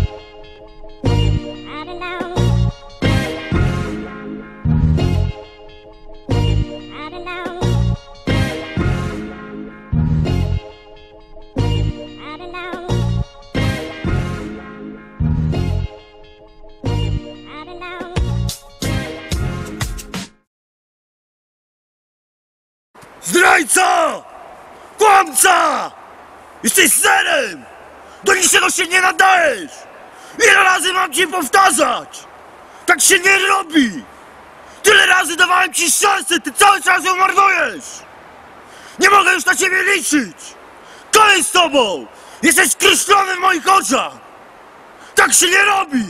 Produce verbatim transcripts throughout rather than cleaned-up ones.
Zdrajca! Kłamca! Jesteś serem! Do niczego się nie nadajesz! Ile razy mam ci powtarzać? Tak się nie robi! Tyle razy dawałem ci szansę, ty cały czas ją marnujesz! Nie mogę już na ciebie liczyć! Koniec z tobą! Jesteś skreślony w moich oczach! Tak się nie robi!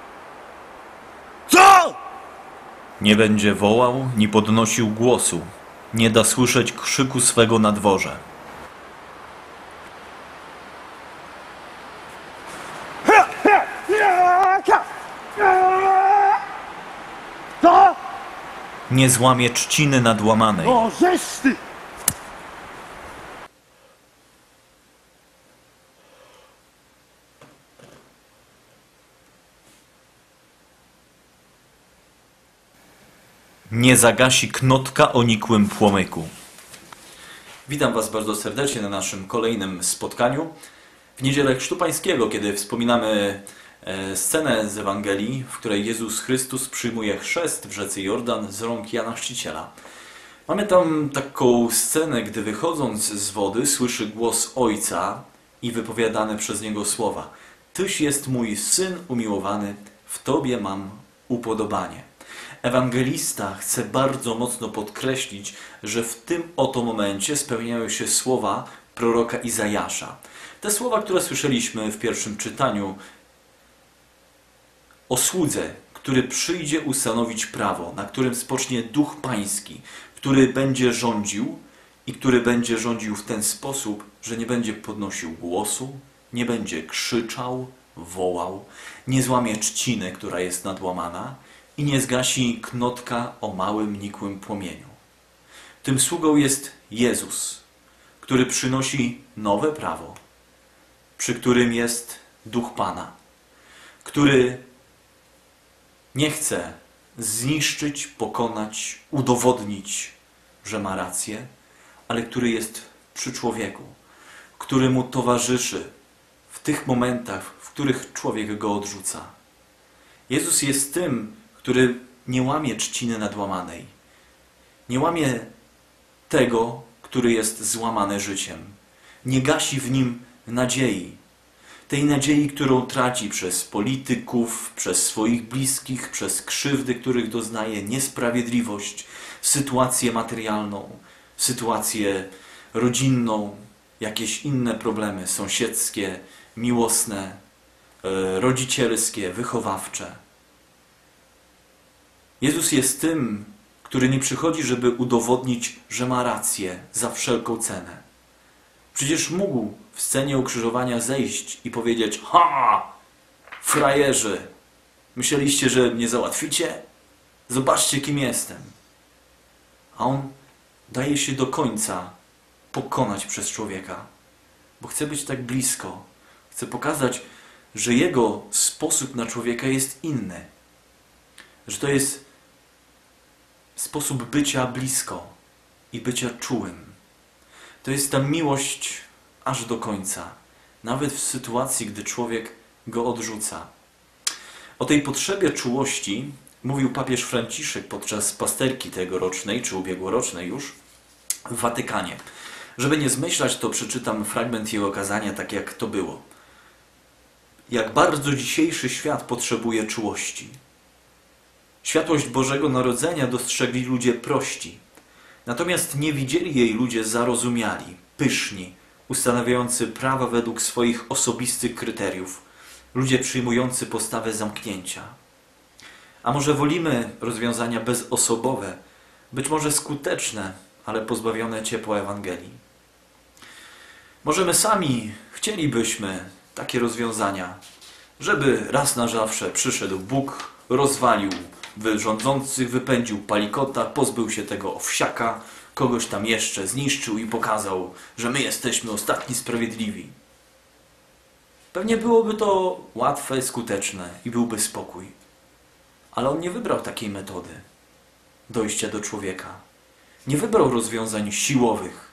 Co? Nie będzie wołał, ni podnosił głosu. Nie da słyszeć krzyku swego na dworze. Co? Nie złamie trzciny nadłamanej. O, żeż ty! Nie zagasi knotka o nikłym płomyku. Witam Was bardzo serdecznie na naszym kolejnym spotkaniu. W Niedzielę Chrztu Pańskiego, kiedy wspominamy e, scenę z Ewangelii, w której Jezus Chrystus przyjmuje chrzest w rzece Jordan z rąk Jana Chrzciciela. Mamy tam taką scenę, gdy wychodząc z wody słyszy głos Ojca i wypowiadane przez Niego słowa: Tyś jest mój Syn umiłowany, w Tobie mam upodobanie. Ewangelista chce bardzo mocno podkreślić, że w tym oto momencie spełniają się słowa proroka Izajasza. Te słowa, które słyszeliśmy w pierwszym czytaniu o słudze, który przyjdzie ustanowić prawo, na którym spocznie Duch Pański, który będzie rządził i który będzie rządził w ten sposób, że nie będzie podnosił głosu, nie będzie krzyczał, wołał, nie złamie trzciny, która jest nadłamana, i nie zgasi knotka o małym, nikłym płomieniu. Tym sługą jest Jezus, który przynosi nowe prawo, przy którym jest Duch Pana, który nie chce zniszczyć, pokonać, udowodnić, że ma rację, ale który jest przy człowieku, który mu towarzyszy w tych momentach, w których człowiek go odrzuca. Jezus jest tym, który nie łamie trzciny nadłamanej. Nie łamie tego, który jest złamany życiem. Nie gasi w nim nadziei. Tej nadziei, którą traci przez polityków, przez swoich bliskich, przez krzywdy, których doznaje, niesprawiedliwość, sytuację materialną, sytuację rodzinną, jakieś inne problemy sąsiedzkie, miłosne, rodzicielskie, wychowawcze. Jezus jest tym, który nie przychodzi, żeby udowodnić, że ma rację za wszelką cenę. Przecież mógł w scenie ukrzyżowania zejść i powiedzieć: ha! Frajerzy! Myśleliście, że mnie załatwicie? Zobaczcie, kim jestem. A on daje się do końca pokonać przez człowieka, bo chce być tak blisko. Chce pokazać, że jego sposób na człowieka jest inny. Że to jest sposób bycia blisko i bycia czułym. To jest ta miłość aż do końca, nawet w sytuacji, gdy człowiek go odrzuca. O tej potrzebie czułości mówił papież Franciszek podczas pasterki tegorocznej, czy ubiegłorocznej już, w Watykanie. Żeby nie zmyślać, to przeczytam fragment jego kazania, tak jak to było. Jak bardzo dzisiejszy świat potrzebuje czułości. Światłość Bożego Narodzenia dostrzegli ludzie prości, natomiast nie widzieli jej ludzie zarozumiali, pyszni, ustanawiający prawa według swoich osobistych kryteriów, ludzie przyjmujący postawę zamknięcia. A może wolimy rozwiązania bezosobowe, być może skuteczne, ale pozbawione ciepła Ewangelii. Może my sami chcielibyśmy takie rozwiązania, żeby raz na zawsze przyszedł Bóg, rozwalił rządzących, wypędził palikota, pozbył się tego owsiaka, kogoś tam jeszcze zniszczył i pokazał, że my jesteśmy ostatni sprawiedliwi. Pewnie byłoby to łatwe, skuteczne i byłby spokój. Ale on nie wybrał takiej metody dojścia do człowieka. Nie wybrał rozwiązań siłowych.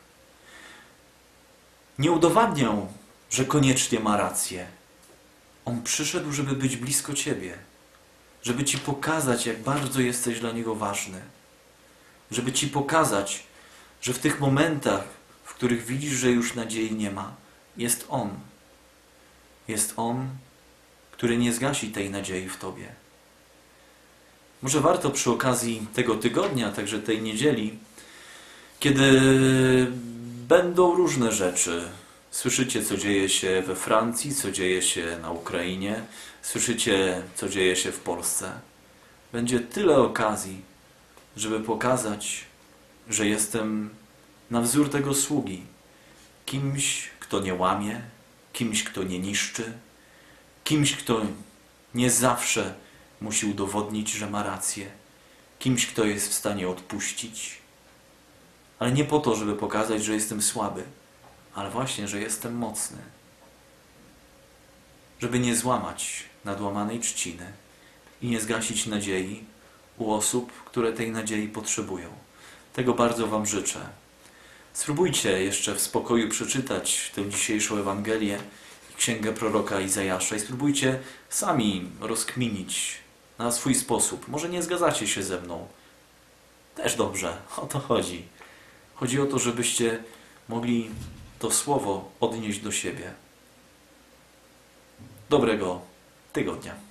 Nie udowadniał, że koniecznie ma rację. On przyszedł, żeby być blisko ciebie. Żeby ci pokazać, jak bardzo jesteś dla niego ważny. Żeby ci pokazać, że w tych momentach, w których widzisz, że już nadziei nie ma, jest On. Jest On, który nie zgasi tej nadziei w tobie. Może warto przy okazji tego tygodnia, także tej niedzieli, kiedy będą różne rzeczy. Słyszycie, co dzieje się we Francji, co dzieje się na Ukrainie, słyszycie, co dzieje się w Polsce. Będzie tyle okazji, żeby pokazać, że jestem na wzór tego sługi. Kimś, kto nie łamie, kimś, kto nie niszczy, kimś, kto nie zawsze musi udowodnić, że ma rację, kimś, kto jest w stanie odpuścić, ale nie po to, żeby pokazać, że jestem słaby, ale właśnie, że jestem mocny. Żeby nie złamać nadłamanej trzciny i nie zgasić nadziei u osób, które tej nadziei potrzebują. Tego bardzo wam życzę. Spróbujcie jeszcze w spokoju przeczytać tę dzisiejszą Ewangelię i Księgę proroka Izajasza i spróbujcie sami rozkminić na swój sposób. Może nie zgadzacie się ze mną. Też dobrze, o to chodzi. Chodzi o to, żebyście mogli to słowo odnieść do siebie. Dobrego tygodnia.